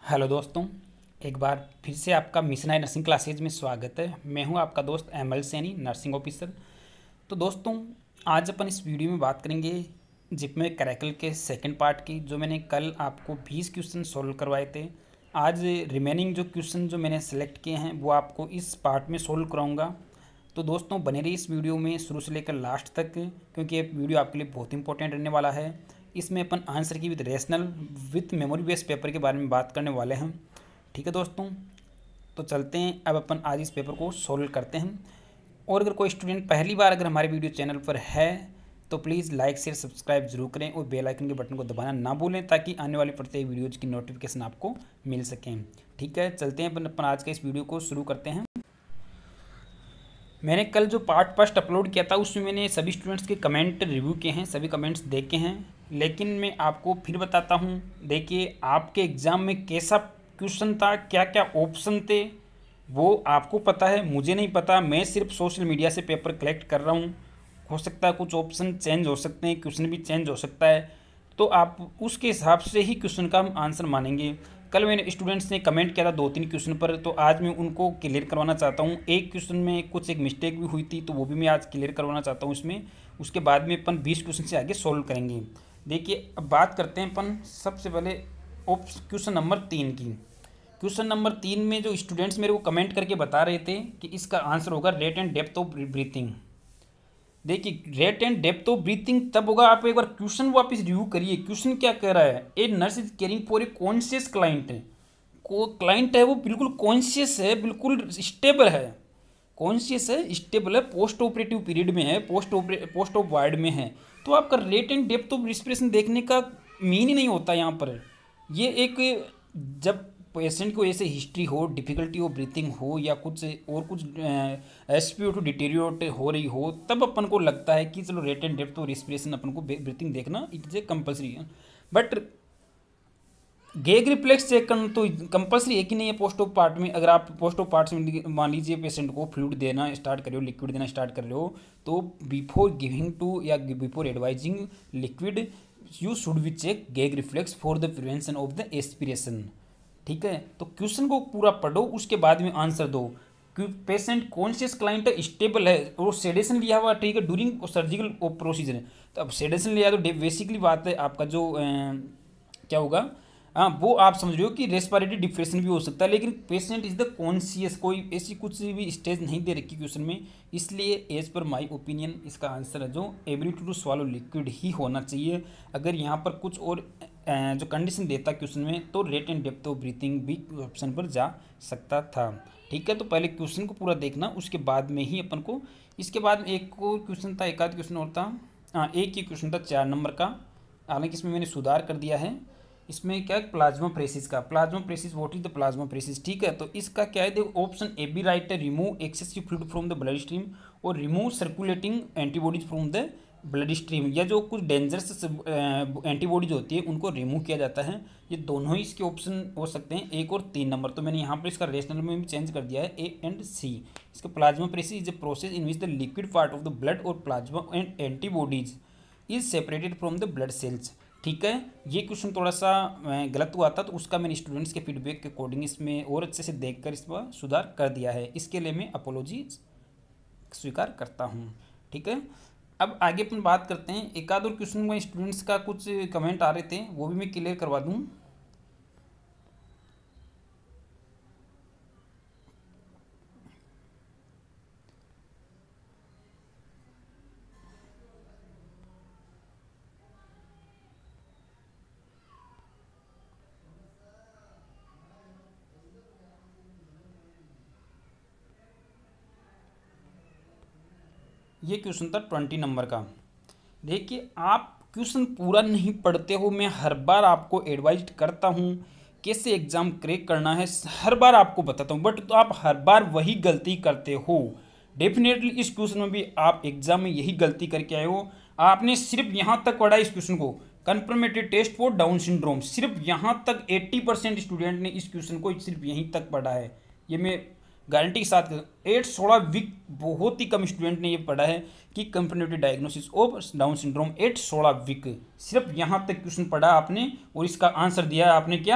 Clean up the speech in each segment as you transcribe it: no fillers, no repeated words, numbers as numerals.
Hello दोस्तों, एक बार फिर से आपका मिशन आई नर्सिंग क्लासेज में स्वागत है। मैं हूं आपका दोस्त एमएल सैनी, नर्सिंग ऑफिसर। तो दोस्तों, आज अपन इस वीडियो में बात करेंगे जिपमें क्रैकल के सेकंड पार्ट की। जो मैंने कल आपको 20 क्वेश्चन सॉल्व करवाए थे, आज रिमेनिंग जो क्वेश्चन जो मैंने सेलेक्ट किए हैं वो आपको इस पार्ट में सॉल्व कराऊँगा। तो दोस्तों, बने रहिए इस वीडियो में शुरू से लेकर लास्ट तक, क्योंकि ये वीडियो आपके लिए बहुत इंपॉर्टेंट रहने वाला है। इसमें अपन answer key with rational with memory based paper के बारे में बात करने वाले हैं। ठीक है दोस्तों, तो चलते हैं अब अपन आज इस पेपर को सॉल्व करते हैं। और अगर कोई स्टूडेंट पहली बार अगर हमारे वीडियो चैनल पर है तो प्लीज़ लाइक शेयर सब्सक्राइब जरूर करें और बेल आइकन के बटन को दबाना ना भूलें, ताकि आने वाली प्रत्येक वीडियोज़ की नोटिफिकेशन आपको मिल सकें। ठीक है, चलते हैं अपन आज के इस वीडियो को शुरू करते हैं। मैंने कल जो पार्ट फर्स्ट अपलोड किया था उसमें मैंने सभी स्टूडेंट्स के कमेंट रिव्यू किए हैं, सभी कमेंट्स देखे हैं। लेकिन मैं आपको फिर बताता हूँ, देखिए आपके एग्ज़ाम में कैसा क्वेश्चन था, क्या क्या ऑप्शन थे, वो आपको पता है, मुझे नहीं पता। मैं सिर्फ सोशल मीडिया से पेपर कलेक्ट कर रहा हूँ। हो सकता है कुछ ऑप्शन चेंज हो सकते हैं, क्वेश्चन भी चेंज हो सकता है, तो आप उसके हिसाब से ही क्वेश्चन का हम आंसर मानेंगे। कल मैंने स्टूडेंट्स ने कमेंट किया था 2-3 क्वेश्चन पर, तो आज मैं उनको क्लियर करवाना चाहता हूँ। एक क्वेश्चन में कुछ एक मिस्टेक भी हुई थी, तो वो भी मैं आज क्लियर करवाना चाहता हूँ इसमें। उसके बाद में अपन 20 क्वेश्चन से आगे सॉल्व करेंगे। देखिए, अब बात करते हैं अपन सबसे पहले क्वेश्चन नंबर 3 की। क्वेश्चन नंबर 3 में जो स्टूडेंट्स मेरे को कमेंट करके बता रहे थे कि इसका आंसर होगा rate and depth of breathing. देखिए, rate and depth of breathing तब होगा, आप एक बार क्वेश्चन वापस रिव्यू करिए। क्वेश्चन क्या कह रहा है? A nurse is caring for a conscious client. को क्लाइंट है वो बिल्कुल कॉन्शियस है, बिल्कुल स्टेबल है, कॉन्शियस है, स्टेबल है, पोस्ट ऑपरेटिव पीरियड में है, पोस्ट ऑप वार्ड में है। तो आपका rate and depth of respiration देखने का मीन ही नहीं होता यहाँ पर। ये एक, जब पेशेंट को ऐसे हिस्ट्री हो, डिफिकल्टी ऑफ ब्रीथिंग हो, या कुछ और कुछ SpO2 डिटेरियोरेट हो रही हो, तब अपन को लगता है कि चलो rate and depth of respiration अपन को ब्रीथिंग देखना इट इज ए कंपल्सरी है। बट गैग रिफ्लेक्स चेक करना तो कंपल्सरी है कि नहीं है पोस्ट ऑफ पार्ट में। अगर आप पोस्ट ऑफ पार्ट में मान लीजिए पेशेंट को फ्लूइड देना स्टार्ट कर रहे हो, लिक्विड देना स्टार्ट कर रहे हो, तो बिफोर गिविंग टू या before advising liquid you should be check gag reflex for the prevention of the aspiration. ठीक है, तो क्वेश्चन को पूरा पढ़ो, उसके बाद में आंसर दो। पेशेंट कॉन्शियस क्लाइंट है, स्टेबल है, और सेडेशन लिया हुआ, ठीक है, ड्यूरिंग सर्जिकल प्रोसीजर। तो अब सेडेशन लिया तो बेसिकली बात है आपका जो क्या होगा, हाँ, वो आप समझ रहे हो कि रेस्पिरेटरी डिप्रेशन भी हो सकता है। लेकिन पेशेंट इज द कॉन्शियस, कोई ऐसी कुछ भी स्टेज नहीं दे रखी क्वेश्चन में, इसलिए एज पर माय ओपिनियन इसका आंसर है जो एबिलिटी टू स्वालो लिक्विड ही होना चाहिए। अगर यहाँ पर कुछ और जो कंडीशन देता क्वेश्चन में, तो rate and depth of breathing भी ऑप्शन पर जा सकता था। ठीक है, तो पहले क्वेश्चन को पूरा देखना, उसके बाद में ही अपन को, इसके बाद में एक और क्वेश्चन था, एक आध क्वेश्चन और था। हाँ, एक ही क्वेश्चन था 4 नंबर का, हालांकि इसमें मैंने सुधार कर दिया है। इसमें क्या है, प्लाज्मा प्रेसिस का, plasmapheresis, what is the plasmapheresis. ठीक है, तो इसका क्या है, देखो ऑप्शन ए बी राइट है, remove excessive fluid from the blood stream और remove circulating antibodies from the blood stream. या जो कुछ डेंजरस एंटीबॉडीज होती है उनको रिमूव किया जाता है। ये दोनों ही इसके ऑप्शन हो सकते हैं, 1 और 3 नंबर। तो मैंने यहाँ पर इसका रेशनल में भी चेंज कर दिया है, ए एंड सी। इसका plasmapheresis is a process in which the liquid part of the blood और plasma and antibodies is separated from the blood cells. ठीक है, ये क्वेश्चन थोड़ा सा गलत हुआ था, तो उसका मैंने स्टूडेंट्स के फीडबैक के अकॉर्डिंग इसमें और अच्छे से देखकर इस पर सुधार कर दिया है। इसके लिए मैं अपोलॉजी स्वीकार करता हूँ। ठीक है, अब आगे अपन बात करते हैं। एक आध और क्वेश्चन में स्टूडेंट्स का कुछ कमेंट आ रहे थे, वो भी मैं क्लियर करवा दूँ। ये क्वेश्चन था 20 नंबर का। देखिए, आप क्वेश्चन पूरा नहीं पढ़ते हो, मैं हर बार आपको एडवाइज करता हूँ कैसे एग्ज़ाम क्रैक करना है, हर बार आपको बताता हूँ, बट तो आप हर बार वही गलती करते हो। डेफिनेटली इस क्वेश्चन में भी आप एग्जाम में यही गलती करके आए हो। आपने सिर्फ यहाँ तक पढ़ा इस क्वेश्चन को, confirmatory test for Down syndrome, सिर्फ यहाँ तक 80% स्टूडेंट ने इस क्वेश्चन को सिर्फ यहीं तक पढ़ा है। ये मैं गारंटी के साथ 8-16 वीक बहुत ही कम स्टूडेंट ने ये पढ़ा है कि confirmatory diagnosis of Down syndrome. 8-16 week सिर्फ यहाँ तक क्वेश्चन पढ़ा आपने और इसका आंसर दिया आपने क्या,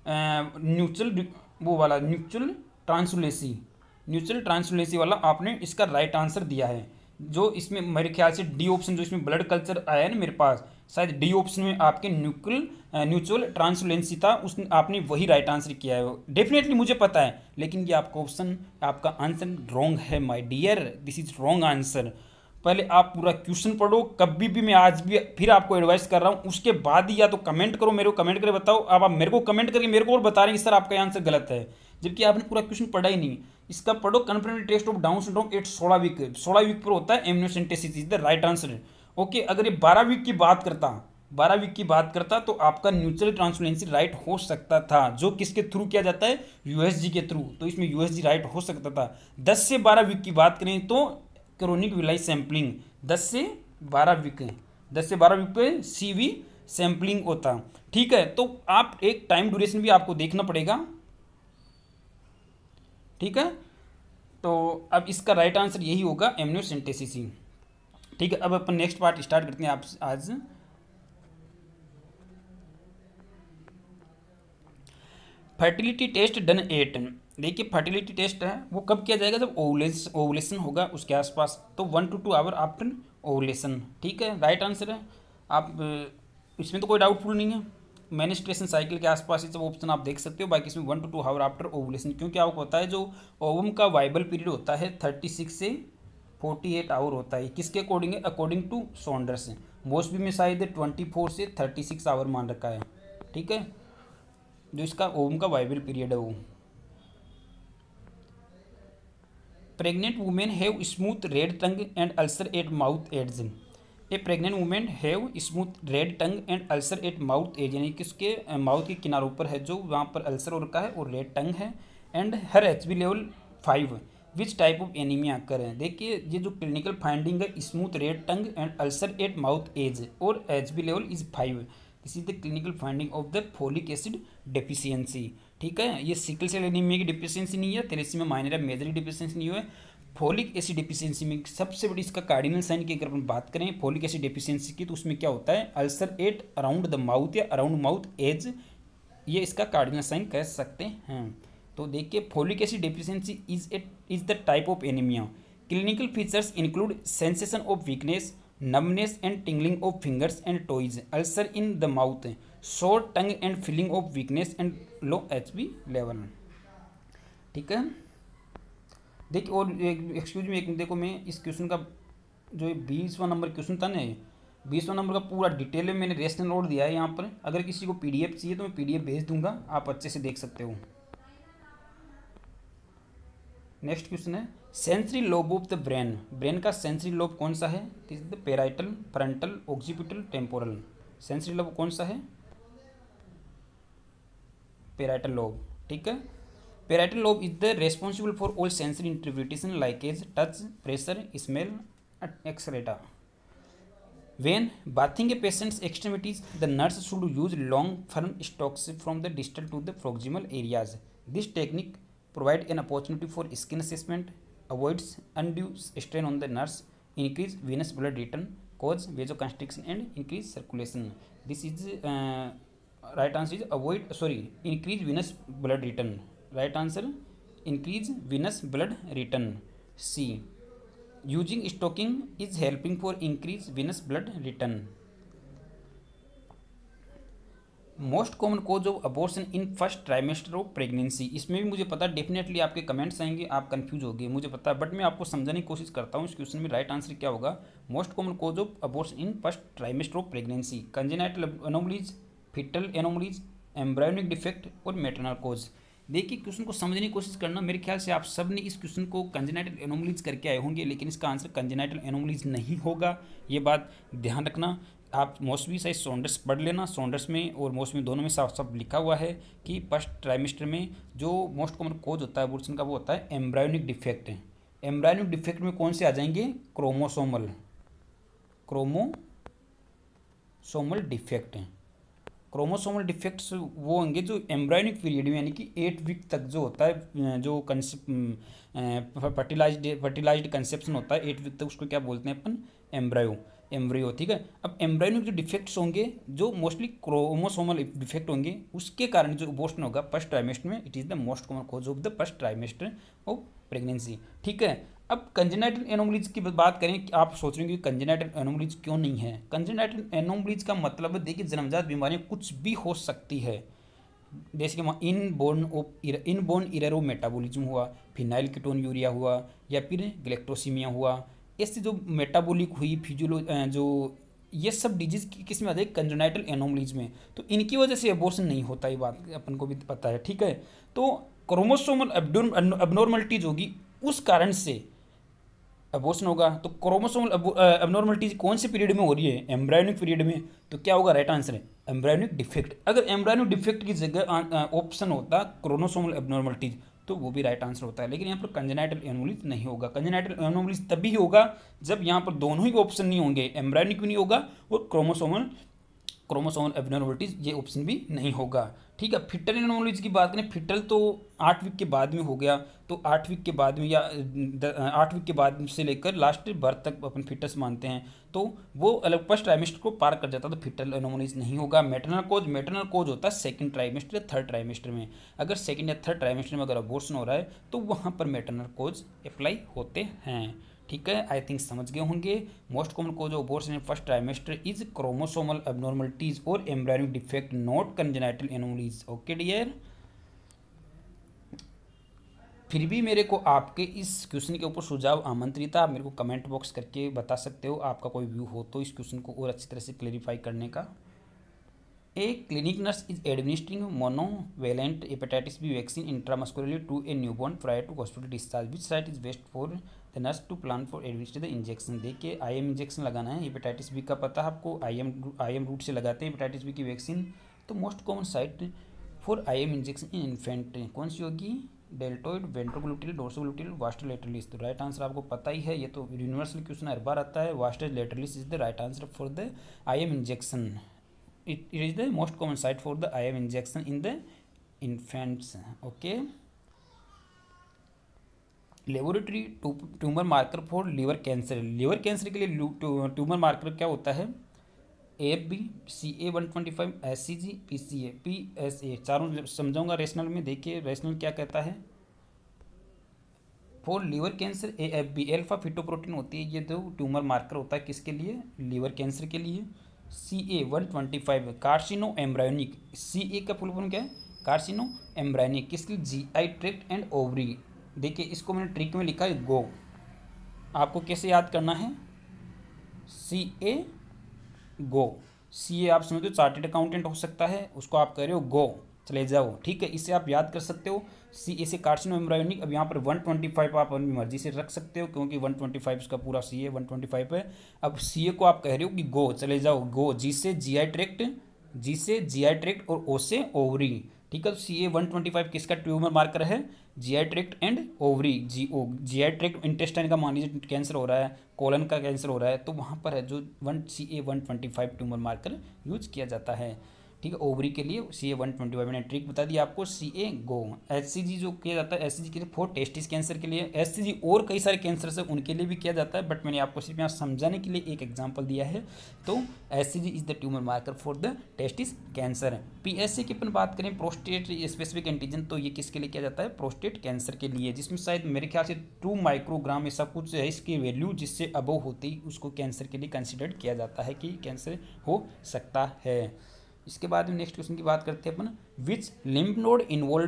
न्यूट्रल वो वाला न्यूट्रल ट्रांसलेसी वाला आपने इसका राइट आंसर दिया है। जो इसमें मेरे ख्याल से डी ऑप्शन, जो इसमें ब्लड कल्चर आया है ना मेरे पास, शायद डी ऑप्शन में आपके न्यूट्रल ट्रांसलेंसी था, उसने आपने वही राइट आंसर किया है। डेफिनेटली मुझे पता है, लेकिन ये आपका ऑप्शन, आपका आंसर रॉन्ग है my dear, this is wrong answer. पहले आप पूरा क्वेश्चन पढ़ो, कभी भी मैं आज भी फिर आपको एडवाइस कर रहा हूँ, उसके बाद ही या तो कमेंट करो, मेरे को कमेंट करके बताओ। अब आप मेरे को कमेंट करके मेरे को और बता रहे हैं कि सर आपका आंसर गलत है, जबकि आपने पूरा क्वेश्चन पढ़ा ही नहीं। इसका पढ़ो, confirmatory test of Down syndrome at 16 week पर होता है, amniocentesis is the right answer. Okay, अगर ये 12 वीक की बात करता तो आपका न्यूट्रल ट्रांसलेंसी राइट हो सकता था, जो किसके थ्रू किया जाता है, यूएसजी के थ्रू, तो इसमें यूएसजी राइट हो सकता था। 10 से 12 वीक की बात करें तो क्रोनिक विलाई सैम्पलिंग 10 से 12 वीक पे सीवी सैम्पलिंग होता। ठीक है, तो आप एक टाइम ड्यूरेशन भी आपको देखना पड़ेगा। ठीक है, तो अब इसका राइट आंसर यही होगा, एमनियोसेंटेसिस ही। ठीक है, अब अपन नेक्स्ट पार्ट स्टार्ट करते हैं आप आज। Fertility test done at. देखिए फर्टिलिटी टेस्ट है वो कब किया जाएगा, जब ओवुलेशन होगा उसके आसपास, तो 1 to 2 आवर आफ्टर ओवुलेशन। ठीक है, राइट आंसर है। आप इसमें तो कोई डाउटफुल नहीं है, मेनिस्ट्रेशन साइकिल के आसपास ये सब ऑप्शन आप देख सकते हो। बाकी इसमें 1 to 2 आवर आफ्टर ओवुलेशन, क्योंकि आपको पता है जो ओवम का वाइबल पीरियड होता है 36 से 48 आवर होता है। किसके अकॉर्डिंग है, अकॉर्डिंग टू सॉन्डर्स। मोस्टली में शायद 24 से 36 आवर मान रखा है। ठीक है, जो इसका ओवम का वाइबल पीरियड है वो। Pregnant women have smooth red tongue and ulcer at mouth edges. A pregnant women have smooth red tongue and ulcer at mouth edge, यानी कि उसके माउथ के किनारों पर है जो वहाँ पर अल्सर हो रखा है और रेड टंग है। And her HB level 5 which type of anaemia occur है। देखिए ये जो क्लिनिकल फाइंडिंग है, smooth red tongue and ulcer at mouth edge और HB level is 5, this is the clinical finding of the folic acid deficiency. ठीक है, ये sickle cell anaemia की डिफिशिएंसी नहीं है, थैलेसीमिया माइनर या मेजर डिफिशिएंसी नहीं है। फोलिक एसिड डिफिशिएंसी में सबसे बड़ी इसका कार्डिनल साइन की अगर अपन बात करें फोलिक एसिड डिफिशिएंसी की, तो उसमें क्या होता है, ulcer at around the mouth या अराउंड माउथ एज, ये इसका कार्डिनल साइन कह सकते हैं। तो देखिए folic acid deficiency is the type of anaemia. Clinical features include sensation of weakness, numbness and tingling of fingers and toes, ulcer in the mouth, short tongue and feeling of weakness and low HB level. ठीक है, देखिए और excuse me एक, देखो मैं इस question का जो 20वां नंबर क्वेश्चन था ना, 20वां नंबर का पूरा डिटेल में मैंने रेशनल नोट दिया है यहाँ पर। अगर किसी को PDF चाहिए तो मैं PDF भेज दूंगा, आप अच्छे से देख सकते हो। नेक्स्ट क्वेश्चन है sensory lobe of the brain. Brain का सेंसरी लोब कौन सा है, this is the parietal, frontal, occipital, temporal. Sensory lobe कौन सा है, पैराइटल लोब। ठीक है, parietal lobe is the responsible for all sensory interpretation like as touch, pressure, smell, etcetera. When bathing a patient's extremities, the nurse should use long, firm strokes from the distal to the proximal areas. This technique provides an opportunity for skin assessment, avoids undue strain on the nurse, increase venous blood return, cause vasoconstriction and increase circulation. This is right answer is increase venous blood return. Right answer, increase venous blood return. C. Using stocking is helping for increase venous blood return. Most common cause of abortion in first trimester of pregnancy. इसमें भी मुझे पता है definitely आपके comments आएंगे, आप confuse हो गए, मुझे पता है, बट मैं आपको समझाने की कोशिश करता हूँ इस क्वेश्चन में राइट आंसर क्या होगा। Most common cause of abortion in first trimester of pregnancy, congenital anomalies, fetal anomalies, embryonic defect और मैटरनल कोज। देखिए क्वेश्चन को समझने की कोशिश करना, मेरे ख्याल से आप सब ने इस क्वेश्चन को कंजेनाइटल एनोमलीज करके आए होंगे, लेकिन इसका आंसर कंजेनाइटल एनोमलीज नहीं होगा, ये बात ध्यान रखना। आप मोस्टली शायद सॉन्डर्स पढ़ लेना, सॉन्डर्स में और मोस्टली दोनों में साफ साफ लिखा हुआ है कि फर्स्ट ट्राइमेस्टर में जो मोस्ट कॉमन कोज होता है अबॉर्शन का वो होता है एम्ब्रायोनिक डिफेक्ट। एम्ब्रायोनिक डिफेक्ट में कौन से आ जाएंगे, क्रोमोसोमल डिफेक्ट हैं। क्रोमोसोमल डिफेक्ट्स वो होंगे जो एम्ब्रायोनिक पीरियड में यानी कि 8 वीक तक जो होता है, जो फर्टिलाइज्ड कंसेप्शन होता है 8 वीक तक, उसको क्या बोलते हैं अपन, एम्ब्रायो। एम्ब्रियो, ठीक है। अब एम्ब्रायोनिक जो डिफेक्ट्स होंगे, जो मोस्टली क्रोमोसोमल डिफेक्ट होंगे, उसके कारण जो अबॉर्शन होगा फर्स्ट ट्राइमेस्टर में, it is the most common cause of the first trimester of pregnancy, ठीक है। अब कंजेनाइटल एनोमलीज की बात करें कि आप सोच रहे हो कि कंजेनाइटल एनोमलीज क्यों नहीं है। कंजेनाइटल एनोमलीज का मतलब है, देखिए जन्मजात बीमारियां कुछ भी हो सकती है, जैसे कि इनबोर्न एरर ऑफ मेटाबॉलिज्म हुआ, फिनाइल कीटोन यूरिया हुआ, या फिर ग्लेक्टोसीमिया हुआ, ऐसे जो मेटाबॉलिक हुई फिजियोलो जो ये सब डिजीज किस में आते हैं, कंजेनाइटल एनोमलीज में। तो इनकी वजह से अबॉर्शन नहीं होता, ये बात अपन को भी पता है, ठीक है। तो क्रोमोसोमल अबनॉर्मलिटीज होगी, उस कारण से अबॉर्शन होगा। तो क्रोमोसोमल अबनॉर्मलिटीज कौन से पीरियड में हो रही है, एम्ब्रायोनिक पीरियड में। तो क्या होगा, राइट आंसर है एम्ब्रायोनिक डिफेक्ट। अगर एम्ब्रायोनिक डिफेक्ट की जगह ऑप्शन होता क्रोमोसोमल अबनॉर्मलिटीज, तो वो भी राइट आंसर होता है। लेकिन यहाँ पर कंजेनाइटल एनोमलीज नहीं होगा। कंजेनाइटल एनोमलीज तभी होगा जब यहाँ पर दोनों ही ऑप्शन नहीं होंगे, एम्ब्रायोनिक भी नहीं होगा और क्रोमोसोमल एबनॉर्मलिटीज ये ऑप्शन भी नहीं होगा, ठीक है। फिटल एनोमलीज की बात करें, फिटल तो 8 वीक के बाद में हो गया, तो 8 वीक के बाद में या 8 वीक के बाद से लेकर लास्ट बर्थ तक अपन फिटस मानते हैं, तो वो अलग फर्स्ट ट्राइमेस्टर को पार कर जाता, तो फिटल एनोमलीज नहीं होगा। मैटरनल कोज होता है सेकंड ट्राइमेस्टर या थर्ड ट्राइमेस्टर में। अगर सेकंड या थर्ड ट्राइमेस्टर में अगर अबॉर्शन हो रहा है तो वहाँ पर मैटरनल कोज अप्लाई होते हैं, ठीक है। आई थिंक समझ गए होंगे। Most common cause of abortion in first trimester is chromosomal abnormalities और embryonic defect, not congenital anomalies. Okay dear, फिर भी मेरे को आपके इस क्वेश्चन के ऊपर सुझाव आमंत्रित है, आप मेरे को कमेंट बॉक्स करके बता सकते हो, आपका कोई व्यू हो तो इस क्वेश्चन को और अच्छी तरह से क्लेरिफाई करने का। A clinic nurse is administering monovalent hepatitis B vaccine intramuscularly to a newborn prior to hospital discharge, which site is best for the nurse to plan for administer the injection. देखिए IM injection लगाना है, hepatitis B का पता है आपको, IM root से लगाते हैं हेपेटाइटिस बी की वैक्सीन। तो most common site for IM injection in infant कौन सी होगी, deltoid, ventrogluteal, dorsogluteal, vastus lateralis. तो राइट आंसर आपको पता ही है, ये तो यूनिवर्सल क्वेश्चन हर बार आता है, vastus lateralis is the right answer for the IM injection. It is the most common site for the IM injection in the infants. Okay. Laboratory tumour marker for liver cancer, liver cancer के लिए tumour marker क्या होता है, AFB, CA-125, SCG, PCA, PSA, चारों समझाऊंगा rational में। देखिए rational क्या कहता है, for liver cancer AFB alpha fetoprotein होती है, ये जो ट्यूमर मार्कर होता है किसके लिए, लीवर कैंसर के लिए। CA-125 कार्सिनो एम्ब्रायोनिक, CA का फुल फॉर्म क्या है, कार्सिनो एम्ब्रायोनिक, किसके लिए, GI ट्रैक्ट एंड ओवरी। देखिए इसको मैंने ट्रिक में लिखा है गो, आपको कैसे याद करना है, CA गो, CA आप समझो चार्टेड अकाउंटेंट हो सकता है, उसको आप कह रहे हो गो, चले जाओ, ठीक है। इससे आप याद कर सकते हो CA से कार्सिनो एम्ब्रायोनिक। अब यहाँ पर 125 आप अपनी मर्जी से रख सकते हो, क्योंकि 125 उसका पूरा CA 125 है। अब CA को आप कह रहे हो कि गो, चले जाओ, गो, G से GI ट्रैक्ट और O से ओवरी, ठीक है। तो CA 125 किसका ट्यूमर मार्कर है, GI tract and ovary, GI tract intestine का मान लीजिए कैंसर हो रहा है, कोलन का कैंसर हो रहा है, तो वहाँ पर है जो CA 125 ट्यूमर मार्कर यूज किया जाता है, ठीक है। ओवरी के लिए CA 125 मैंने ट्रिक बता दी आपको, CA गो। HCG जो किया जाता है, HCG के लिए फॉर टेस्टिस कैंसर के लिए, HCG और कई सारे कैंसर है उनके लिए भी किया जाता है, बट मैंने आपको सिर्फ यहाँ समझाने के लिए एक एग्जांपल दिया है। तो HCG is the tumour marker for the testis cancer. PSA की अपन बात करें, प्रोस्टेट स्पेसिफिक एंटीजन, तो ये किसके लिए किया जाता है, प्रोस्टेट कैंसर के लिए, जिसमें शायद मेरे ख्याल से 2 माइक्रोग्राम ऐसा कुछ है इसकी वैल्यू, जिससे अबव होती उसको कैंसर के लिए कंसिडर किया जाता है कि कैंसर हो सकता है। इसके बाद में नेक्स्ट क्वेश्चन की बात करते हैं अपन, which lymph node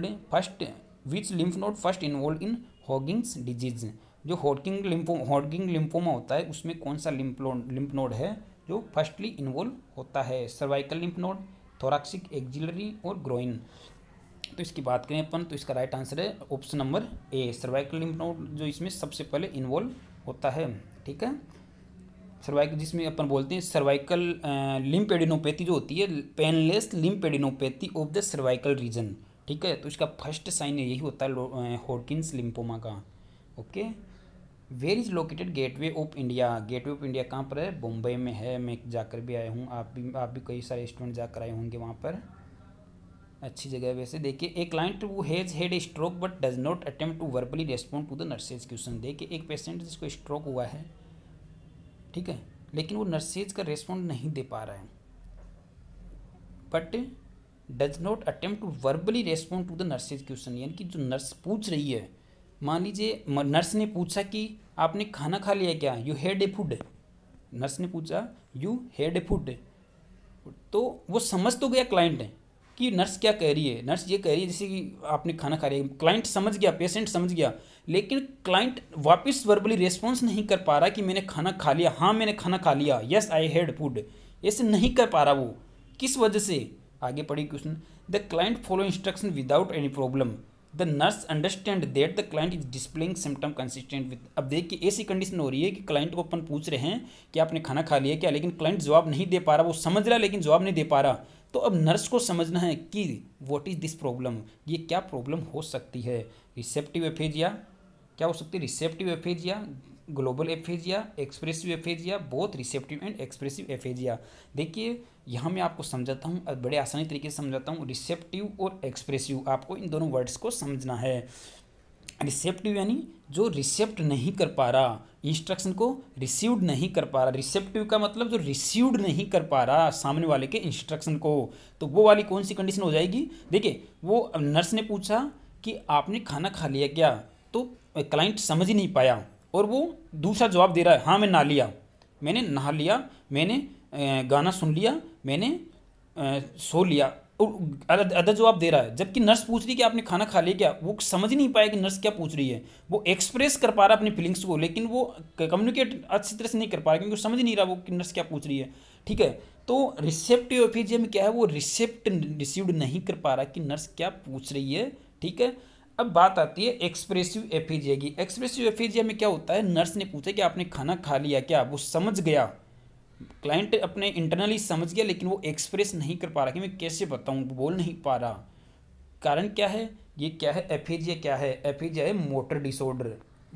first involve in Hodgkin's disease. जो हॉगिंग लिम्फोमा होता है उसमें कौन सा लिम्फ नोड है जो फर्स्टली इन्वॉल्व होता है, cervical lymph node, thoracic, axillary और ग्रोइन। तो इसकी बात करें अपन, तो इसका राइट आंसर है option number A, cervical lymph node जो इसमें सबसे पहले इन्वॉल्व होता है, ठीक है। सर्वाइकल, जिसमें अपन बोलते हैं सर्वाइकल लिम्फेडिनोपैथी जो होती है, painless lymphadenopathy of the cervical region, ठीक है। तो इसका फर्स्ट साइन यही होता है हॉडकिंस लिम्फोमा का। Okay, where is located Gateway of India, Gateway of India कहाँ पर है, बम्बई में है, मैं जाकर भी आया हूँ, आप भी कई सारे स्टूडेंट जाकर आए होंगे वहाँ पर, अच्छी जगह है वैसे। देखिए, a client who has had a stroke but does not attempt to verbally respond to the nurse's question. देखिए एक पेशेंट जिसको स्ट्रोक हुआ है, ठीक है, लेकिन वो नर्सेज का रेस्पॉन्ड नहीं दे पा रहा है, but does not attempt to verbally respond to the nurse's question. यानी कि जो नर्स पूछ रही है, मान लीजिए नर्स ने पूछा कि आपने खाना खा लिया क्या, you had a food, nurse ने पूछा यू हैड ए फूड, तो वो समझ तो गया क्लाइंट कि नर्स क्या कह रही है, नर्स ये कह रही है जैसे कि आपने खाना खा लिया, क्लाइंट समझ गया, पेशेंट समझ गया, लेकिन क्लाइंट वापस वर्बली रेस्पॉन्स नहीं कर पा रहा कि मैंने खाना खा लिया, हाँ मैंने खाना खा लिया, यस आई हैड फूड, ऐसे नहीं कर पा रहा वो, किस वजह से। आगे पढ़ी question, the client follow instruction without any problem, the nurse understand that the client is displaying symptom consistent with. अब देखिए ऐसी कंडीशन हो रही है कि क्लाइंट को अपन पूछ रहे हैं कि आपने खाना खा लिया क्या, लेकिन क्लाइंट जवाब नहीं दे पा रहा, वो समझ रहा है लेकिन जवाब नहीं दे पा रहा। तो अब नर्स को समझना है कि व्हाट इज दिस प्रॉब्लम, ये क्या प्रॉब्लम हो सकती है। रिसेप्टिव एफेजिया क्या हो सकती है, receptive aphasia, global aphasia, expressive aphasia, both receptive and expressive aphasia. देखिए यहाँ मैं आपको समझाता हूँ, बड़े आसानी तरीके से समझाता हूँ। रिसेप्टिव और एक्सप्रेसिव, आपको इन दोनों वर्ड्स को समझना है। रिसेप्टिव यानी जो रिसेप्ट नहीं कर पा रहा, इंस्ट्रक्शन को रिसीव्ड नहीं कर पा रहा। रिसेप्टिव का मतलब जो रिसीव्ड नहीं कर पा रहा सामने वाले के इंस्ट्रक्शन को, तो वो वाली कौन सी कंडीशन हो जाएगी। देखिए वो नर्स ने पूछा कि आपने खाना खा लिया क्या, तो क्लाइंट समझ ही नहीं पाया और वो दूसरा जवाब दे रहा है, हाँ मैं नहा लिया, मैंने नहा लिया, मैंने गाना सुन लिया, मैंने सो लिया, अदर जवाब दे रहा है। जबकि नर्स पूछ रही है कि आपने खाना खा लिया क्या, वो समझ ही नहीं पाया कि नर्स क्या पूछ रही है। वो एक्सप्रेस कर पा रहा अपनी फीलिंग्स को, लेकिन वो कम्युनिकेट अच्छी तरह से नहीं कर पा रहा क्योंकि वो समझ ही नहीं रहा वो कि नर्स क्या पूछ रही है। ठीक है, तो रिसेप्टिव एफेजिया में क्या है, वो रिसेप्ट रिसीव्ड नहीं कर पा रहा कि नर्स क्या पूछ रही है। ठीक है, अब बात आती है एक्सप्रेसिव एफेजिया की। एक्सप्रेसिव एफेजिया में क्या होता है, नर्स ने पूछा कि आपने खाना खा लिया क्या, वो समझ गया, क्लाइंट अपने इंटरनली समझ गया, लेकिन वो एक्सप्रेस नहीं कर पा रहा कि मैं कैसे बताऊं, बोल नहीं पा रहा। कारण क्या है, ये क्या है, एफेजिया क्या है, एफेजिया है मोटर डिसऑर्डर।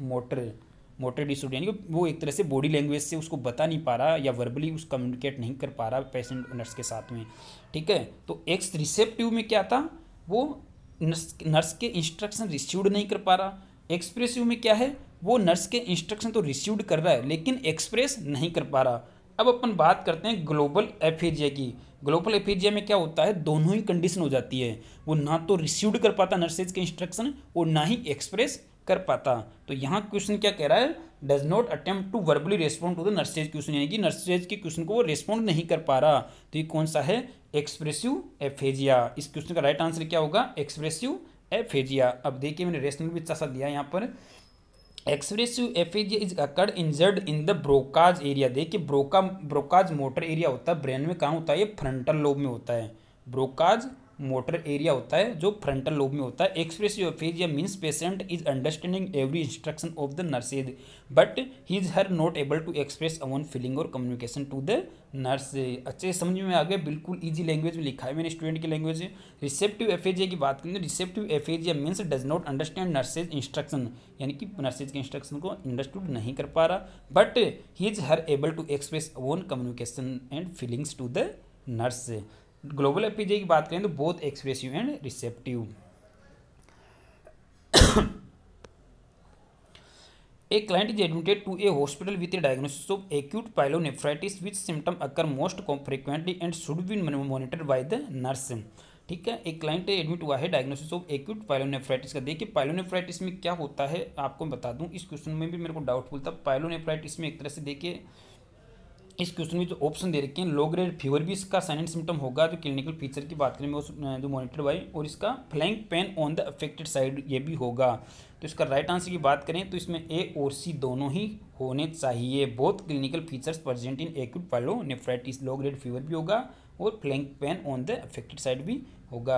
मोटर डिसऑर्डर यानी कि वो एक तरह से बॉडी लैंग्वेज से उसको बता नहीं पा रहा या वर्बली उस कम्युनिकेट नहीं कर पा रहा पेशेंट नर्स के साथ में। ठीक है, तो एक्स रिसेप्टिव में क्या था, वो नर्स के इंस्ट्रक्शन रिसीव्ड नहीं कर पा रहा। एक्सप्रेसिव में क्या है, वो नर्स के इंस्ट्रक्शन तो रिसीव्ड कर रहा है लेकिन एक्सप्रेस नहीं कर पा रहा। अब अपन बात करते हैं ग्लोबल एफेजिया की। ग्लोबल एफेजिया में क्या होता है, दोनों ही कंडीशन हो जाती है, वो ना तो रिसीव्ड कर पाता नर्सेज के इंस्ट्रक्शन और ना ही एक्सप्रेस कर पाता। तो यहाँ क्वेश्चन क्या कह रहा है, does not attempt to verbally respond to the nurse's question, यानी कि नर्सेज के क्वेश्चन को वो रेस्पॉन्ड नहीं कर पा रहा। तो ये कौन सा है, एक्सप्रेसिव एफेजिया। इस क्वेश्चन का राइट आंसर क्या होगा, एक्सप्रेसिव एफेजिया। अब देखिए मैंने रेशनल भी अच्छा सा दिया यहाँ पर। Expressive aphasia is occurred injured in the Broca's area. देखिए ब्रोकाज मोटर एरिया होता है ब्रेन में, कहाँ होता है, ये फ्रंटल लोब में होता है। ब्रोकाज मोटर एरिया होता है जो फ्रंटल लोब में होता है। Expressive aphasia means patient is understanding every instruction of the nurses but he is her not able to express own feeling और कम्युनिकेशन टू द नर्स। अच्छे समझ में आ गया, बिल्कुल इजी लैंग्वेज में लिखा है मैंने स्टूडेंट की लैंग्वेज में। रिसेप्टिव एफेजिया की बात करें तो receptive aphasia means does not understand nurses instruction, यानी कि नर्सेज के इंस्ट्रक्शन को अंडरस्टूड नहीं कर पा रहा but he is her able to express own communication and feelings to the nurse. Global aphasia की बात करें तो both expressive and receptive. A client is admitted to a hospital with a diagnosis of acute pyelonephritis which symptom occur most frequently and should be monitored by the nurse। ठीक है, एक client admit हुआ है diagnosis of acute pyelonephritis का। देखिए pyelonephritis में क्या होता है आपको बता दूं, इस क्वेश्चन में भी मेरे को डाउटफुल था। पायलोनेफ्राइटिस में एक तरह से देखिए इस क्वेश्चन में जो ऑप्शन दे रखे हैं, लो ग्रेड फीवर भी इसका साइन एंड सिम्टम होगा। जो क्लिनिकल फीचर की बात करें वो जो मॉनिटर बाई, और इसका flank pain on the affected side ये भी होगा। तो इसका राइट आंसर की बात करें तो इसमें ए और सी दोनों ही होने चाहिए। Both clinical features present in acute pyelonephritis, low grade fever भी होगा और flank pain on the affected side भी होगा।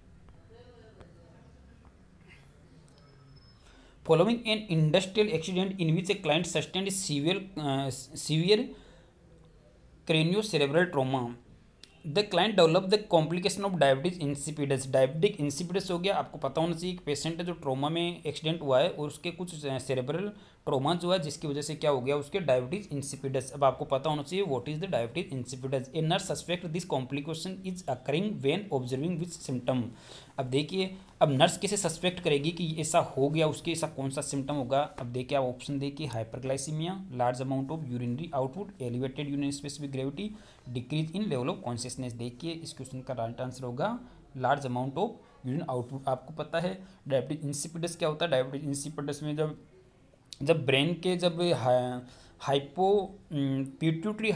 Following an industrial accident in which a client sustained severe craniocerebral trauma, the client develop the complication of diabetes insipidus. Diabetic insipidus हो गया, आपको पता होना चाहिए कि पेशेंट है जो ट्रॉमा में एक्सीडेंट हुआ है और उसके कुछ सेरेब्रल ट्रोमा जो है जिसकी वजह से क्या हो गया उसके डायबिटीज इंसिपिडस। अब आपको पता होना चाहिए what is the diabetes insipidus. A nurse suspect this complication is occurring when observing which symptom. अब देखिए अब नर्स कैसे सस्पेक्ट करेगी कि ऐसा हो गया, उसके ऐसा कौन सा सिम्टम होगा। अब देखिए आप ऑप्शन देखिए, hyperglycaemia, large amount of urinary output, elevated urine specific gravity, decrease in level of consciousness. देखिए इस क्वेश्चन का राइट आंसर होगा large amount of urine output. आपको पता है डायबिटीज इंसिपिडस क्या होता है। डायबिटीज इंसिपिडस में जब ब्रेन के जब hypo pituitary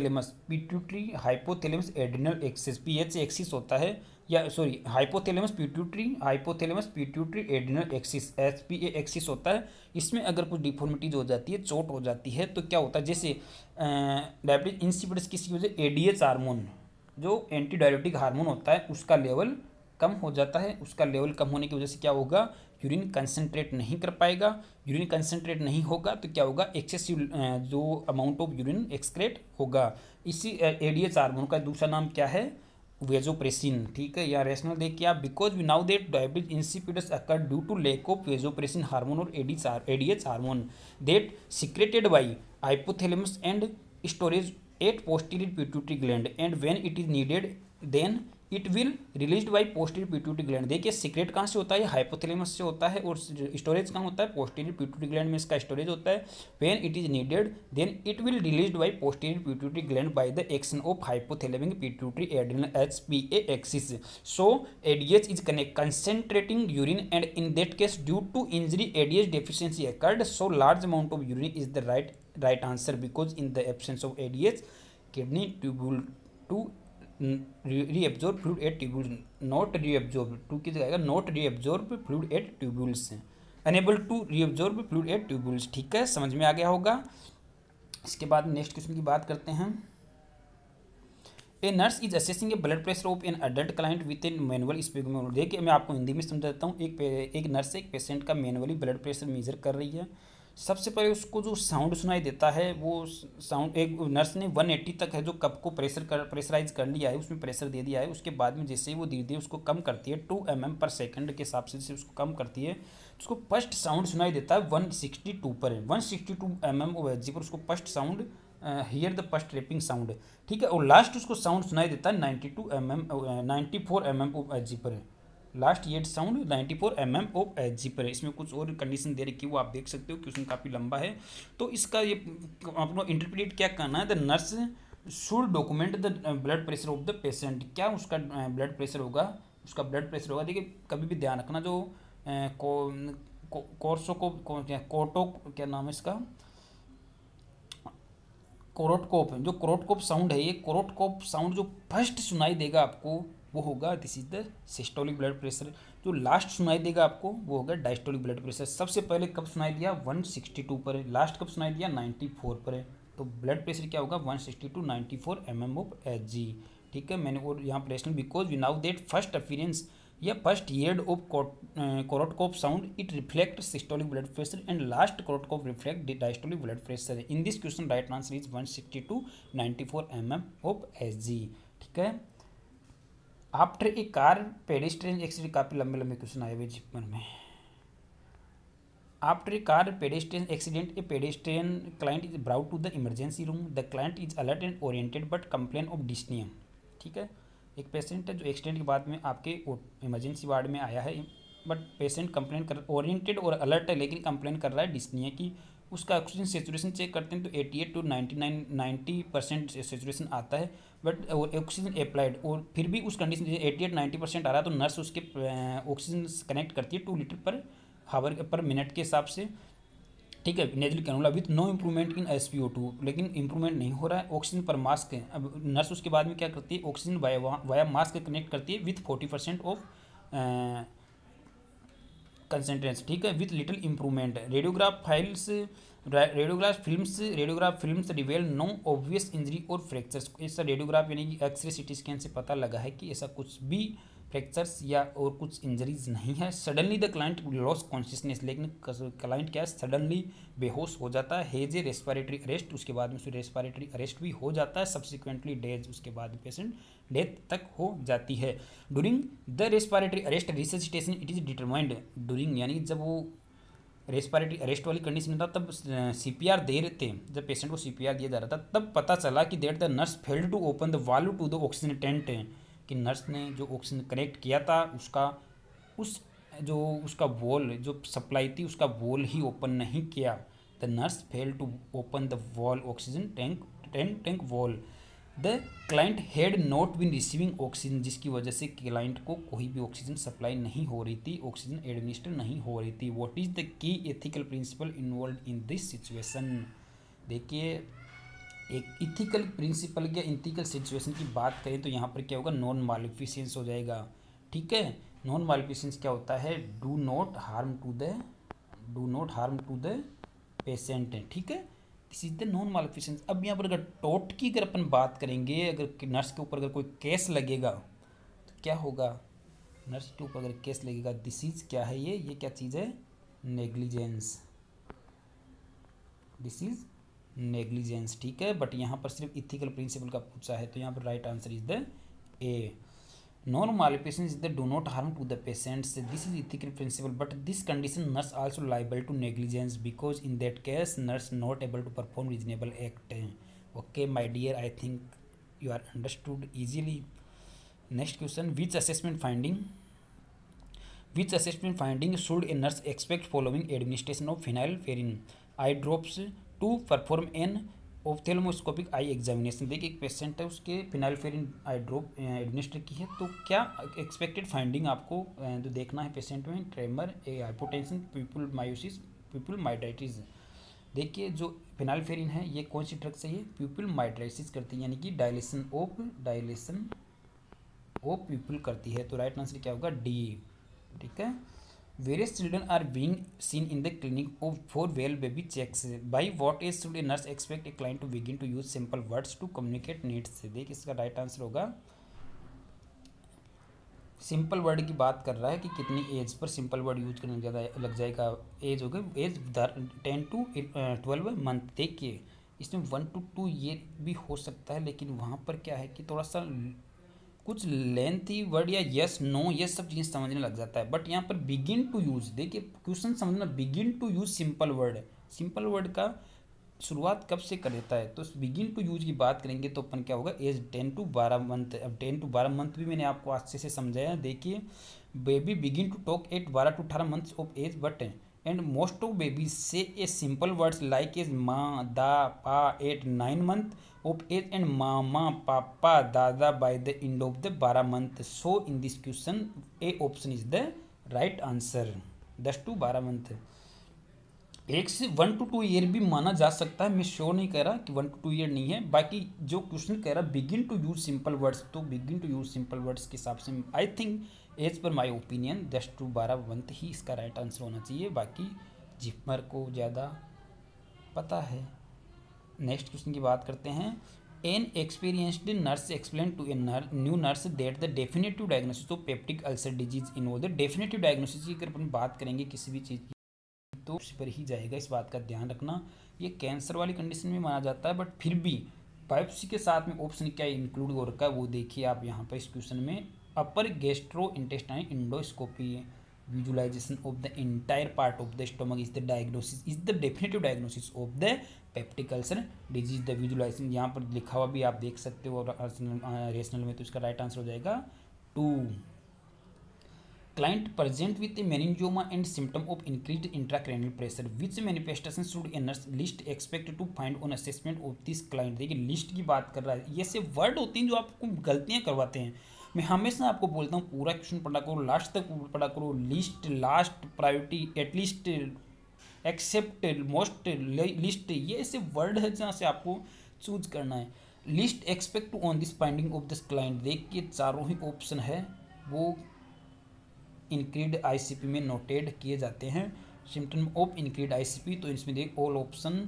hypothalamus adrenal axis PH axis होता है, या sorry hypothalamus pituitary adrenal axis HPA axis होता है। इसमें अगर कुछ डिफॉर्मिटीज हो जाती है, चोट हो जाती है, तो क्या होता है जैसे डायबिटीज इंसिपिडस किसी वजह एडीएच हार्मोन जो एंटी डायबिटिक हार्मोन होता है उसका लेवल कम हो जाता है। उसका लेवल कम होने की वजह से क्या होगा, यूरिन कंसंट्रेट नहीं कर पाएगा। यूरिन कंसंट्रेट नहीं होगा तो क्या होगा, एक्सेसिव जो अमाउंट ऑफ यूरिन एक्सक्रेट होगा। इसी एडीएच हार्मोन का दूसरा नाम क्या है, वेजोप्रेसिन। ठीक है, या रैशनल देखिए आप, because we know that diabetes insipidus occur due to lack of vasopressin hormone और ADH hormone that secreted by hypothalamus and storage at posterior pituitary gland and when it is needed then it will released by posterior pituitary gland. देखिए secrete कहाँ से होता है, hypothalamus से होता है, और स्टोरेज कहाँ होता है, पोस्टीरियर पिट्यूटरी ग्लैंड में इसका स्टोरेज होता है। When it is needed then it will released by posterior pituitary gland by the action of hypothalamic pituitary adrenal HPA axis. So ADH is concentrating urine and in that case due to injury ADH deficiency occurred, so large amount of urine is the right answer because in the absence of ADH kidney tubule to reabsorb fluid at tubules, not reabsorb, to की जगह not reabsorb fluid at tubules, unable to reabsorb fluid at tubules. ठीक है, समझ में आ गया होगा। इसके बाद नेक्स्ट क्वेश्चन की बात करते हैं। A nurse is assessing a blood pressure of an adult client with in manual speaking. देखिए मैं आपको हिंदी में समझा देता हूँ। एक नर्स एक पेशेंट का मैनुअली ब्लड प्रेशर मेजर कर रही है। सबसे पहले उसको जो साउंड सुनाई देता है वो साउंड, एक नर्स ने 180 तक है जो कप को प्रेशराइज कर लिया है, उसमें प्रेशर दे दिया है। उसके बाद में जैसे ही वो धीरे धीरे उसको कम करती है 2 mm पर सेकंड के हिसाब से उसको कम करती है, तो उसको फर्स्ट साउंड सुनाई देता है 162 पर है, 162 mm ऑफ एच पर उसको first sound here the first rapping sound. ठीक है, और लास्ट उसको साउंड सुनाई देता है 94 mm ऑफ एच पर है। लास्ट ये साउंड 94 mm ऑफ एच पर है। इसमें कुछ और कंडीशन दे रखी है वो आप देख सकते हो, क्वेश्चन काफ़ी लंबा है। तो इसका ये आपको इंटरप्रेट क्या करना है, the nurse should document the blood pressure of the patient. क्या उसका ब्लड प्रेशर होगा, उसका ब्लड प्रेशर होगा। देखिए कभी भी ध्यान रखना, जो कोर्टो क्या नाम है इसका, कोरोटकोप, जो कोरोटकोप साउंड है, ये कोरोटकोप साउंड जो फर्स्ट सुनाई देगा आपको वो होगा this is the systolic blood pressure. जो लास्ट सुनाई देगा आपको वो होगा डायस्टोलिक ब्लड प्रेशर। सबसे पहले कब सुनाई दिया 162 पर है, लास्ट कब सुनाई दिया 94 पर है। तो ब्लड प्रेशर क्या होगा 162 94 mm ऑफ एच जी। ठीक है, मैंने और यहाँ पर rational because we know that first appearance या first heard of Korotkoff sound it reflect systolic blood pressure and last Korotkoff reflect diastolic blood pressure. In this question right answer is 162 94 mm of H G. ठीक है, after a car pedestrian accident, काफ़ी लंबे लंबे question आए हुए जीवन में। After a car pedestrian accident a pedestrian client is brought to the emergency room, the client is alert and oriented but complain of dyspnea. ठीक है, एक पेशेंट है जो एक्सीडेंट के बाद में आपके इमरजेंसी वार्ड में आया है, बट पेशेंट कंप्लेन कर, ओरिएंटेड और अलर्ट है लेकिन कंप्लेन कर रहा है डिस्निया की। उसका ऑक्सीजन सेचुरेशन चेक करते हैं तो 88 to 90% सेचुरेशन आता है, बट ऑक्सीजन अप्लाइड, और फिर भी उस कंडीशन 88-90% आ रहा है तो नर्स उसके ऑक्सीजन कनेक्ट करती है 2 लीटर पर हावर पर मिनट के हिसाब से। ठीक है, nasal cannula with no improvement in SpO2, लेकिन इंप्रूवमेंट नहीं हो रहा है। ऑक्सीजन पर मास्क है, अब नर्स उसके बाद में क्या करती है, ऑक्सीजन वाया मास्क कनेक्ट करती है विथ 40% ऑफ कंसेंट्रेशन। ठीक है, with little improvement. Radiograph films reveal no obvious injury और फ्रैक्चर्स। ऐसा रेडियोग्राफ यानी कि एक्सरे सिटी स्कैन से पता लगा है कि ऐसा कुछ भी फ्रैक्चर्स या और कुछ इंजरीज नहीं है। Suddenly the client loss consciousness, लेकिन क्लाइंट क्या है सडनली बेहोश हो जाता है। हेज ए रेस्पिरेटरी अरेस्ट, उसके बाद में उसे रेस्पिरेटरी अरेस्ट भी हो जाता है। सब्सिक्वेंटली डेज, उसके बाद पेशेंट डेथ तक हो जाती है। During the respiratory arrest resuscitation it is determined, during यानी जब वो रेस्पिरेटरी अरेस्ट वाली कंडीशन था तब सीपीआर दे रहे थे, जब पेशेंट को सीपीआर दिया जा रहा था तब पता चला कि that the nurse failed to open the valve to the oxygen tent, कि नर्स ने जो ऑक्सीजन कनेक्ट किया था उसका वॉल जो सप्लाई थी उसका वॉल ही ओपन नहीं किया। The nurse fail to open the wall oxygen tank wall. The client had not been receiving oxygen, जिसकी वजह से क्लाइंट को कोई भी ऑक्सीजन सप्लाई नहीं हो रही थी, ऑक्सीजन एडमिनिस्टर नहीं हो रही थी। What is the key ethical principle involve in this situation. देखिए एक इथिकल प्रिंसिपल या इथिकल सिचुएशन की बात करें तो यहाँ पर क्या होगा, नॉन मालिफिसेंस हो जाएगा। ठीक है, नॉन मालिफिसेंस क्या होता है, do not harm to the patient. ठीक है, this is the non maleficence. अब यहाँ पर अगर टोट की अगर अपन बात करेंगे, अगर नर्स के ऊपर अगर कोई केस लगेगा तो क्या होगा, नर्स के ऊपर अगर केस लगेगा, दिस इज क्या है, ये क्या चीज़ है, नेग्लिजेंस, दिस इज नेग्लिजेंस। ठीक है, बट यहाँ पर सिर्फ इथिकल प्रिंसिपल का पूछा है तो यहाँ पर right answer is the A. Non maleficence is the do not harm to the patients, this is ethical principle, but this condition nurse also liable to negligence because in that case nurse not able to perform reasonable act. Okay my dear, I think you are understood easily. Next question, which assessment finding should a nurse expect following administration of phenylephrine eye drops to perform an ऑप्थेल्मोस्कोपिक I examination. देखिए एक patient है, उसके फिनाइलफेरिन आई drop administer की है, तो क्या expected finding आपको जो देखना है पेशेंट में, tremor, hypotension, pupil miosis, pupil mydriasis. देखिए जो फिनाइलफेरिन है ये कौन सी ड्रग से, ये प्यूपिल माइड्राइटिस करती है, यानी कि डायलेशन ऑफ प्यूपिल करती है, तो राइट आंसर क्या होगा, डी। ठीक है, various children are being seen in the clinic for well baby checks. By what age should a nurse expect a client to begin to use simple words to communicate needs? देख इसका right answer होगा, simple word की बात कर रहा है कि कितनी as per simple word use करने ज़्यादा लग जाएगा, एज होगा एज 10 to 12 मंथ। देखिए इसमें 1 to 2 ये भी हो सकता है, लेकिन वहाँ पर क्या है कि थोड़ा सा कुछ लेंथी वर्ड या यस नो ये सब चीज़ समझने लग जाता है, बट यहाँ पर बिगिन टू यूज़, देखिए क्वेश्चन समझना, begin to use simple word का शुरुआत कब से कर देता है, तो बिगिन टू यूज की बात करेंगे तो अपन क्या होगा, एज 10 to 12 मंथ। अब 10 to 12 मंथ भी मैंने आपको अच्छे से समझाया। देखिए baby begin to talk at 12 to 18 months of age, but and most of babies say a simple words like as माँ, दा, पा at 9 month of age and mama, papa, dada by the end of the 12 month. So in this question A option is the right answer, 10 to 12 month. एक से 1 to 2 year भी माना जा सकता है, मैं श्योर नहीं कह रहा कि 1 to 2 ईयर नहीं है। बाकी जो क्वेश्चन कह रहा begin to use simple words, तो begin to use simple words के हिसाब से I think as per my opinion 10 to 12 month ही इसका राइट आंसर होना चाहिए। बाकी जिप्मर को ज़्यादा पता है। नेक्स्ट क्वेश्चन की बात करते हैं। An experienced nurse explain to a new nurse that the definitive diagnosis of peptic ulcer disease involve. The definitive diagnosis की अगर अपन बात करेंगे किसी भी चीज़ की तो उस पर ही जाएगा, इस बात का ध्यान रखना। ये कैंसर वाली कंडीशन में माना जाता है, बट फिर भी बायोप्सी के साथ में ऑप्शन क्या इंक्लूड हो रखा है वो देखिए आप यहाँ पर इस क्वेश्चन में। Upper gastro intestine endoscopy visualization of the entire part of the stomach is the diagnosis, is the definitive diagnosis of the peptic ulcer disease। the visualization यहाँ पर लिखा हुआ भी आप देख सकते हो रेशनल में, तो इसका राइट आंसर हो जाएगा 2। client present with a meningioma and symptom of increased intracranial pressure, which manifestation should a nurse least expect to find on assessment of this client। देखिए लिस्ट की बात कर रहा है, ये से वर्ड होते हैं जो आपको गलतियाँ करवाते हैं। मैं हमेशा आपको बोलता हूँ पूरा क्वेश्चन पढ़ा करो, लास्ट तक पढ़ा करो, least, last, priority, at least, except, most, least, ये ऐसे वर्ड है जहाँ से आपको चूज करना है। Least expect on this finding of this client, देखिए चारों ही ऑप्शन है वो इंक्रीड आईसीपी में नोटेड किए जाते हैं। सिम्टम ऑफ इंक्रीड आईसीपी, तो इसमें देख all option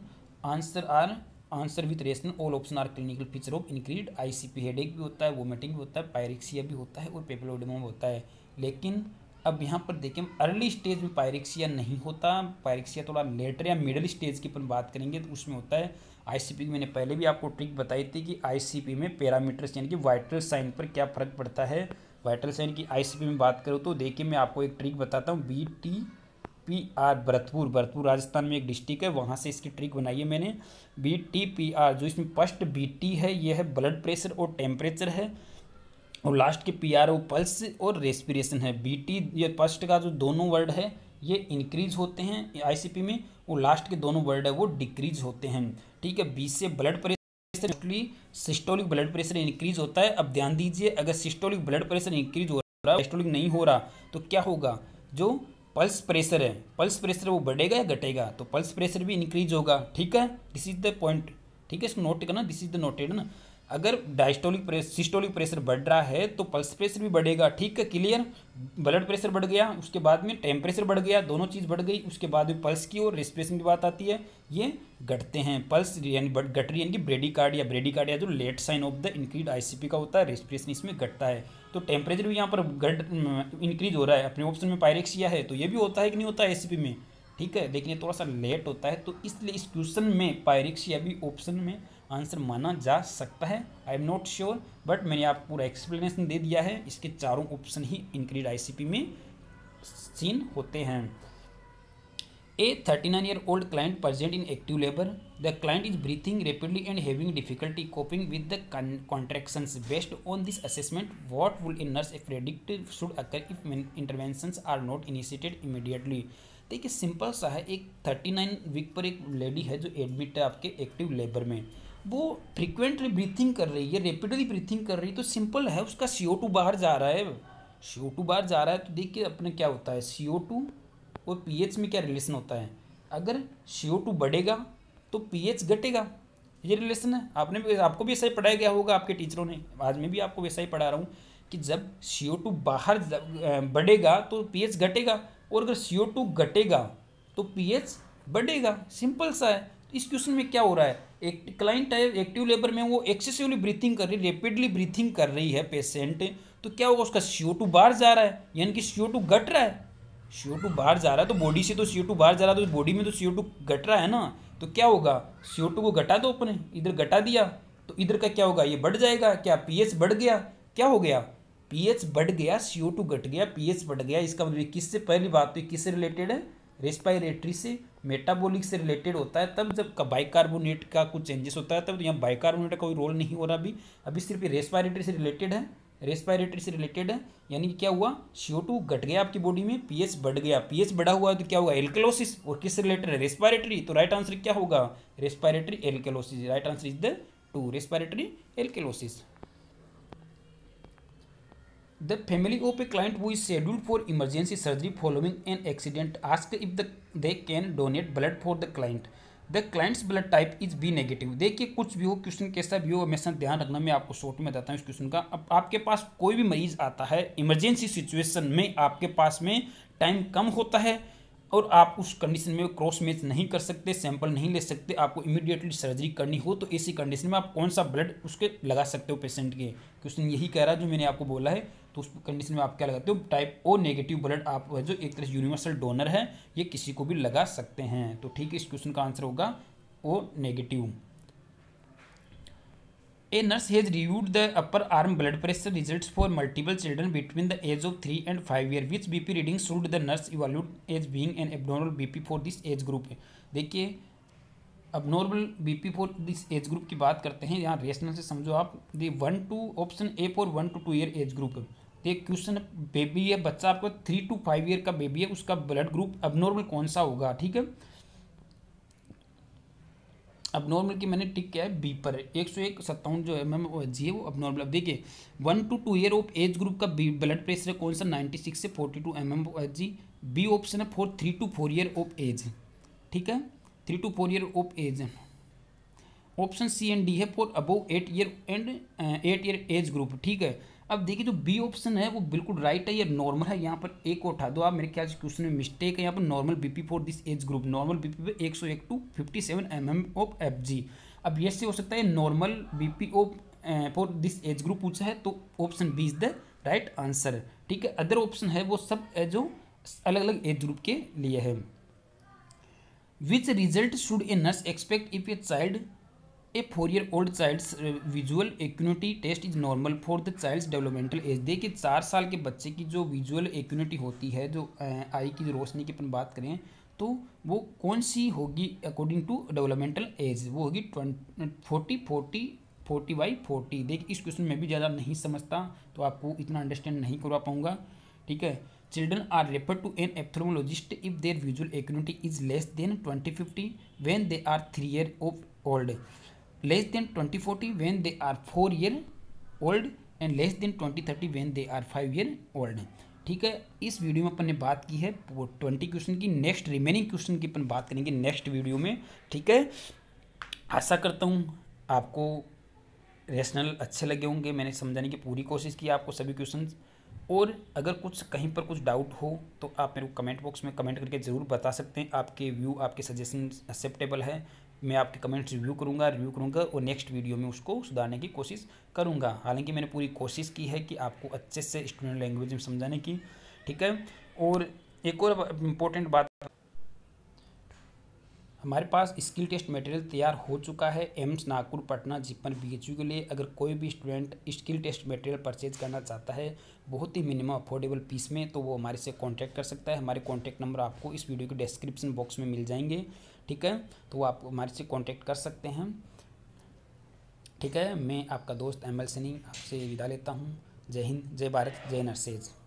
answer with rational, all option are clinical feature of increased ICP. Headache भी होता है, वोमिटिंग भी होता है, पायरेक्सिया भी होता है और पेपिलोडेमा भी होता है। लेकिन अब यहाँ पर देखें अर्ली स्टेज में पायरेक्सिया नहीं होता, पायरेक्सिया थोड़ा लेटर या मिडल स्टेज की अपन बात करेंगे तो उसमें होता है। आईसीपी की मैंने पहले भी आपको ट्रिक बताई थी कि आईसीपी में पैरामीटर्स यानी कि वाइटल साइन पर क्या फ़र्क पड़ता है। वाइटल साइन की आईसीपी में बात करूँ तो देखिए मैं आपको एक ट्रिक बताता हूँ, BTP BTPR भरतपुर राजस्थान में एक डिस्ट्रिक्ट है, वहाँ से इसकी ट्रिक बनाई है मैंने। BTPR जो इसमें फर्स्ट BT है ये है ब्लड प्रेशर और टेम्परेचर है, और लास्ट के PR वो पल्स और रेस्पिरेशन है। BT ये फर्स्ट का जो दोनों वर्ड है ये इंक्रीज होते हैं ICP में, और लास्ट के दोनों वर्ड है वो डिक्रीज होते हैं। ठीक है, B से blood pressure systolic blood pressure increase होता है। अब ध्यान दीजिए, अगर सिस्टोलिक ब्लड प्रेशर इंक्रीज हो रहा है, सिस्टोलिक नहीं हो रहा, तो क्या होगा, जो पल्स प्रेशर है, पल्स प्रेशर वो बढ़ेगा या घटेगा, तो पल्स प्रेशर भी इंक्रीज होगा। ठीक है, दिस इज द पॉइंट। ठीक है, इसको नोट करना, दिस इज द नोटेड ना। अगर सिस्टोलिक प्रेशर बढ़ रहा है तो पल्स प्रेशर भी बढ़ेगा। ठीक है, क्लियर। ब्लड प्रेशर बढ़ गया, उसके बाद में टेम्परेचर बढ़ गया, दोनों चीज़ बढ़ गई, उसके बाद में पल्स की और रेस्पिरेशन की बात आती है, ये घटते हैं। पल्स यानी घट रही, यानी कि ब्रेडिकार्डिया जो late sign of the increase ICP का होता है, रेस्पिरेशन इसमें घटता है। तो टेम्परेचर भी यहाँ पर इंक्रीज हो रहा है। अपने ऑप्शन में पायरेक्सिया है, तो ये भी होता है कि नहीं होता है ICP में। ठीक है, लेकिन ये थोड़ा सा लेट होता है, तो इसलिए इस क्वेश्चन में पायरेक्सिया भी ऑप्शन में आंसर माना जा सकता है। I am not sure, but मैंने आपको पूरा एक्सप्लेनेशन दे दिया है। इसके चारों ऑप्शन ही इंक्रीज ICP में सीन होते हैं। A 39-year-old client present in active labor. The client is breathing rapidly and having difficulty coping with the contractions. Based on this assessment, what would a nurse predict should occur if interventions are not initiated immediately? देखिए simple सा है, एक 39 week पर एक lady है जो admit है आपके एक्टिव लेबर में, वो फ्रिक्वेंटली ब्रीथिंग कर रही है, रेपिडली ब्रीथिंग कर रही है, तो सिंपल है उसका CO2 बाहर जा रहा है। CO2 बाहर जा रहा है तो देखिए अपने क्या होता है, CO2 और pH में क्या रिलेशन होता है। अगर CO2 बढ़ेगा तो pH घटेगा, ये रिलेशन है। आपको भी ऐसा ही पढ़ाया गया होगा आपके टीचरों ने, आज मैं भी आपको वैसा ही पढ़ा रहा हूँ कि जब CO2 बाहर बढ़ेगा तो pH घटेगा, और अगर CO2 घटेगा तो pH बढ़ेगा। सिंपल सा है। इस क्वेश्चन में क्या हो रहा है, एक क्लाइंट है एक्टिव लेबर में, वो एक्सेसिवली ब्रीथिंग कर रही है, रेपिडली ब्रीथिंग कर रही है पेशेंट, तो क्या होगा, उसका CO2 बाहर जा रहा है, यानी कि CO2 घट रहा है। CO2 बाहर जा रहा है तो बॉडी से तो CO2 बाहर जा रहा है, तो बॉडी में तो CO2 घट रहा है ना, तो क्या होगा, CO2 को घटा दो, अपने इधर घटा दिया तो इधर का क्या होगा, ये बढ़ जाएगा। क्या pH बढ़ गया, क्या हो गया, pH बढ़ गया, CO2 घट गया, pH बढ़ गया। इसका मतलब किससे, पहली बात तो किससे रिलेटेड है, रेस्पिरेटरी से, मेटाबॉलिक से रिलेटेड होता है। तब जब बाइकार्बोनेट का कुछ चेंजेस होता है तब, तो यहाँ बाइकार्बोनेट का कोई रोल नहीं हो रहा अभी सिर्फ रेस्पिरेटरी से रिलेटेड है, रेस्पिरेटरी से रिलेटेड है। यानी कि क्या हुआ, CO2 घट गया आपकी बॉडी में, pH बढ़ गया, pH बढ़ा हुआ है तो क्या हुआ, एल्केलोसिस, और किससे रिलेटेड है, रेस्पिरेटरी। तो राइट आंसर क्या होगा, respiratory alkalosis. Right answer is the 2, respiratory alkalosis. The family of a client who is scheduled for emergency surgery following an accident asked if they can donate blood for the client. The client's blood type is B negative. देखिए कुछ भी हो, question कैसा भी हो, हमेशा ध्यान रखना। मैं आपको शॉर्ट में बताता हूँ इस क्वेश्चन का। अब आपके पास कोई भी मरीज आता है इमरजेंसी सिचुएशन में, आपके पास में टाइम कम होता है और आप उस कंडीशन में क्रॉस मैच नहीं कर सकते, सैंपल नहीं ले सकते, आपको इमीडिएटली सर्जरी करनी हो, तो ऐसी कंडीशन में आप कौन सा ब्लड उसके लगा सकते हो पेशेंट के। क्वेश्चन यही कह रहा है जो मैंने आपको बोला है। तो उस कंडीशन में आप क्या लगाते हो, टाइप O नेगेटिव ब्लड आप जो एक तरह से यूनिवर्सल डोनर है, ये किसी को भी लगा सकते हैं। तो ठीक है, इस क्वेश्चन का आंसर होगा O negative. A nurse has reviewed the upper arm blood pressure results for multiple children between the age of 3 and 5 years. Which BP reading should the nurse evaluate as being an abnormal BP for this age group? देखिए abnormal BP for this age group की बात करते हैं। यहाँ rational से समझो आप। The 1 to option A for 1 to 2 year age group. देखिए क्वेश्चन बेबी है, बच्चा आपका 3 to 5 ईयर का बेबी है, उसका ब्लड ग्रुप abnormal कौन सा होगा। ठीक है, अबनॉर्मल की मैंने टिक किया है बी पर, 101/57 जो mmHg है वो अबनॉर्मल। अब देखिए 1 to 2 year of age group का ब्लड प्रेशर है कौन सा, 96 से 42 mmHg। बी ऑप्शन है for 3 to 4 year of age. ठीक है, 3 to 4 year of age. Option C and D है for above 8 year and 8 year age group. ठीक है, अब देखिए जो बी ऑप्शन है वो बिल्कुल राइट है, ये नॉर्मल है। यहाँ पर एक उठा दो आप, मेरे ख्याल से क्वेश्चन में मिस्टेक है। यहाँ पर normal BP for this age group, normal BP पे 101 to 57 mmHg। अब ये से हो सकता है normal BP of for this age group पूछा है, तो option B is the right answer. ठीक है, अदर ऑप्शन है वो सब जो अलग अलग एज ग्रुप के लिए है। Which result should a nurse expect if a child a 4 year old child's visual acuity test is normal for the child's developmental age. देखिए 4 साल के बच्चे की जो विजुअल एक्यूनिटी होती है, जो आई की जो रोशनी की अपन बात करें तो वो कौन सी होगी अकॉर्डिंग टू डेवलपमेंटल एज, वो होगी 40/40। देखिए इस क्वेश्चन में भी ज़्यादा नहीं समझता तो आपको इतना अंडरस्टैंड नहीं करवा पाऊंगा, ठीक है। Children are refer to an ophthalmologist if their visual acuity is less than 20/50 when they are 3 year old, less than 20/40 when they are 4 year old and less than 20/30 when they are 5 year old। ठीक है, इस video में अपन ने बात की है 20 question की। Next remaining question की अपन बात करेंगे नेक्स्ट वीडियो में, ठीक है। आशा करता हूँ आपको रेशनल अच्छे लगे होंगे, मैंने समझाने की पूरी कोशिश की आपको सभी क्वेश्चन। और अगर कुछ कहीं पर कुछ डाउट हो तो आप मेरे को कमेंट बॉक्स में कमेंट करके ज़रूर बता सकते हैं। आपके व्यू, आपके सजेशन एक्सेप्टेबल है, मैं आपके कमेंट्स रिव्यू करूँगा और नेक्स्ट वीडियो में उसको सुधारने की कोशिश करूँगा। हालांकि मैंने पूरी कोशिश की है कि आपको अच्छे से स्टूडेंट लैंग्वेज में समझाने की, ठीक है। और एक और इम्पोर्टेंट बात, हमारे पास स्किल टेस्ट मटेरियल तैयार हो चुका है एम्स नागपुर पटना जिपन BHU के लिए। अगर कोई भी student skill test material purchase करना चाहता है बहुत ही मिनिमम अफोर्डेबल फीस में, तो वो हमारे से कांटेक्ट कर सकता है। हमारे कांटेक्ट नंबर आपको इस वीडियो के डिस्क्रिप्शन बॉक्स में मिल जाएंगे, ठीक है। तो आप हमारे से कांटेक्ट कर सकते हैं, ठीक है। मैं आपका दोस्त ML सैनी आपसे विदा लेता हूँ। जय हिंद, जय भारत, जय नरसेज।